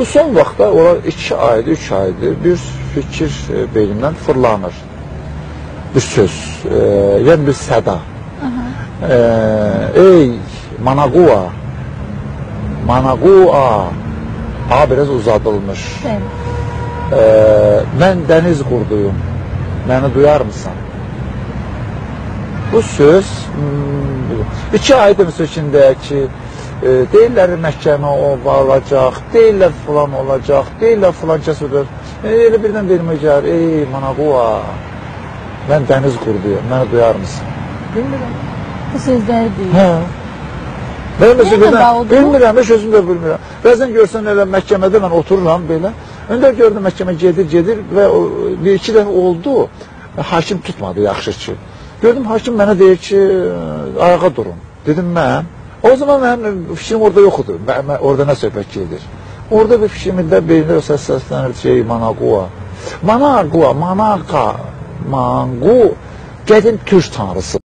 Bu son vaxtda, olar 2 aydır, 3 aydır bir fikir beynimdən fırlanır. Bir söz, yəni bir səda. Ey Managua, Managua, biraz uzadılmış. Mən dəniz qurduyum, məni duyar mısın? Bu söz 2 aydır içində ki, deyirlər məhkəmə olacaq, deyirlər filan olacaq, deyirlər filan kəsədir. Elə birdən verilmə gəlir, ey Managua, mən dəniz qurduyum, məni duyar mısın? Bilmirəm. Bu sözləri deyil. Hə. Mən məsələn, bilmirəm, heç özüm də bilmirəm. Bəzən görsən elə məhkəmədə mən otururam belə. Öndə gördüm məhkəmə gedir və bir-iki dəfə oldu, hakim tutmadı yaxşı ki. Gördüm, hakim mənə deyir ki, ayağa durun. Dedim mən. O zaman mənim fikrim orada yoxdur. Orada nə söhbət gedir? Orada bir fikrimdə beynində səslənir şey, Managua. Managua, Managa, Mangu, qədim türk tanrısı.